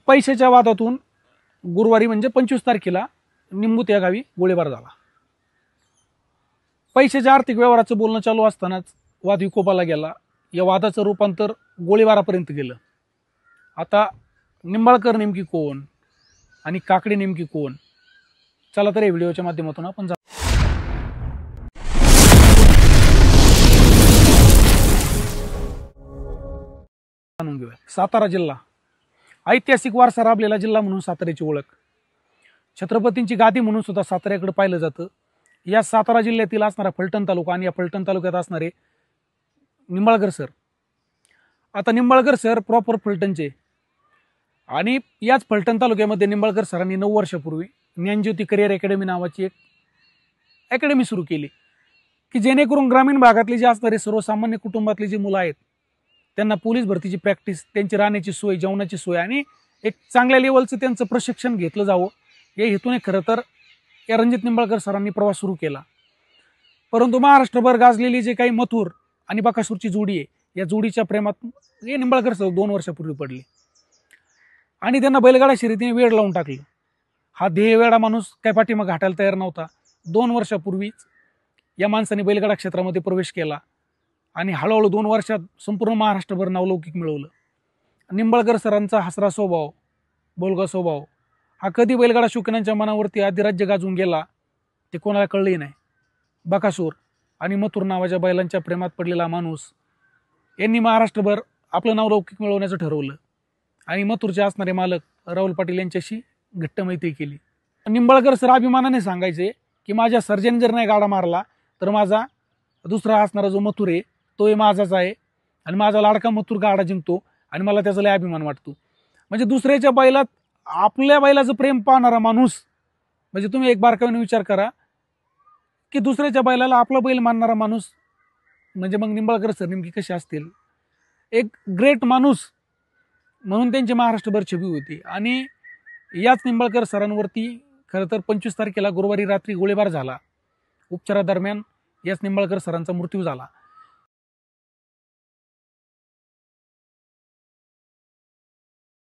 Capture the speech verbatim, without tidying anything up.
पैशाच्या वादातून गुरुवारी म्हणजे पंचवीस तारखेला निंबूत या गावी गोळीबार झाला. पैशाच्या आर्थिक व्यवहाराचं बोलणं चालू असतानाच वाद विकोपाला गेला. या वादाचं रूपांतर गोळीबारापर्यंत गेलं. आता निंबाळकर नेमकी कोण आणि काकडे नेमकी कोण, चला तर या व्हिडिओच्या माध्यमातून आपण जाणून घेऊया. सातारा जिल्हा ऐतिहासिक वारसा लाभलेला जिल्हा म्हणून साताऱ्याची ओळख. छत्रपतींची गादी म्हणून सुद्धा साताऱ्याकडे पाहिलं जातं. या सातारा जिल्ह्यातील असणारा फलटण तालुका आणि या फलटण तालुक्यात असणारे निंबाळकर सर. आता निंबाळकर सर प्रॉपर फलटणचे आणि याच फलटण तालुक्यामध्ये निंबाळकर सरांनी नऊ वर्षापूर्वी ज्ञानज्योती करिअर अकॅडमी नावाची एक अकॅडमी सुरू केली की जेणेकरून ग्रामीण भागातले जे असणारे सर्वसामान्य कुटुंबातले जे मुलं आहेत त्यांना पोलीस भरतीची प्रॅक्टिस, त्यांची राहण्याची सोय, जेवणाची सोय आणि एक चांगल्या लेवलचं त्यांचं प्रशिक्षण घेतलं जावं या हेतूने खरं तर या रणजित निंबाळकर सरांनी प्रवास सुरू केला. परंतु महाराष्ट्रभर गाजलेली जे काही मथुर आणि बकासूरची जोडी आहे, या जोडीच्या प्रेमात हे निंबाळकर सर दोन वर्षापूर्वी पडले आणि त्यांना बैलगाडा शर्यतीने वेळ लावून टाकलं. हा ध्येय वेळा माणूस काय पाठीमाग घाटायला तयार नव्हता. दोन वर्षापूर्वीच या माणसाने बैलगाडा क्षेत्रामध्ये प्रवेश केला आणि हळूहळू दोन वर्षात संपूर्ण महाराष्ट्रभर नावलौकिक मिळवलं. निंबाळकर सरांचा हसरा स्वभाव, बोलगा स्वभाव हा कधी बैलगाडा शौकीनांच्या मनावरती अधिराज्य गाजून गेला ते कोणाला कळलंही नाही. बकासूर आणि मथुर नावाच्या बैलांच्या प्रेमात पडलेला माणूस यांनी महाराष्ट्रभर आपलं नावलौकिक मिळवण्याचं ठरवलं आणि मथुरचे असणारे मालक राहुल पाटील यांच्याशी घट्ट मैत्री केली. निंबाळकर सर अभिमानाने सांगायचे की माझ्या सर्जन जर नाही गाडा मारला तर माझा दुसरा असणारा जो मथुर आहे तोही माझाच आहे आणि माझा लाडका मथुर गाडा जिंकतो आणि मला त्याचा लय अभिमान वाटतो. म्हणजे दुसऱ्याच्या बैलात आपल्या बैलाचं प्रेम पाहणारा माणूस, म्हणजे तुम्ही एक बारकाईने विचार करा की दुसऱ्याच्या बैलाला आपला बैल मानणारा माणूस म्हणजे मग निंबाळकर सर नेमकी कशी असतील. एक ग्रेट माणूस म्हणून त्यांची महाराष्ट्रभर छबी होती. आणि याच निंबाळकर सरांवरती खरं तर पंचवीस तारखेला गुरुवारी रात्री गोळीबार झाला. उपचारादरम्यान याच निंबाळकर सरांचा मृत्यू झाला.